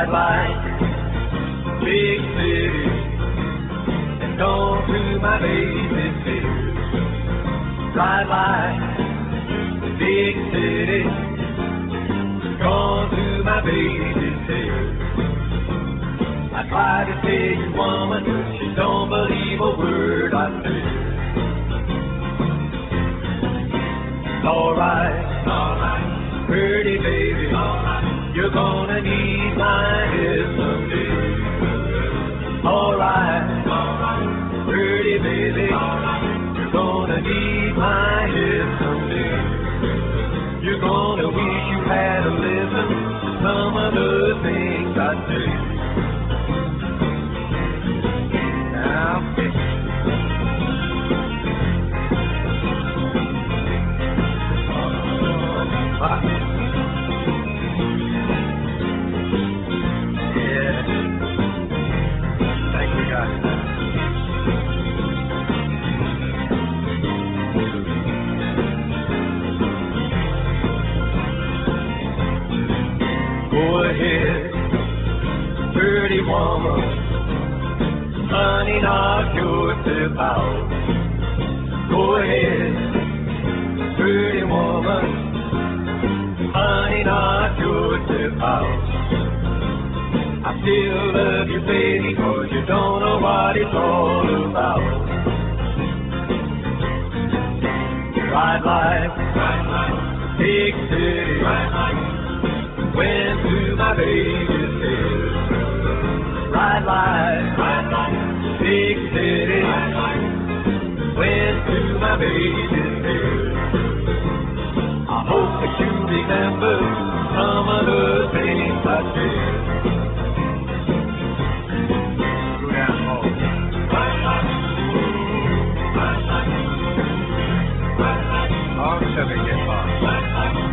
Ride like big city and go through my baby's tears. Ride like big city, gone through my baby's tears. I try to tell you, woman, but she don't believe a word I say. Alright, pretty baby, you're gonna need my help someday. Alright, pretty baby, you're gonna need my help someday. You're gonna wish you had to listen to some of the things I say. Now, yeah, thank you guys. Go ahead, pretty woman, honey, knock yourself out. Go ahead, pretty woman, honey, knock yourself out. I still love you, baby, 'cause you don't know what it's all about. Ride like big city, went to my baby's head. Ride like big city, went to my baby's head. I hope that you remember some of the things I said. Go down home. Oh, shall we get far?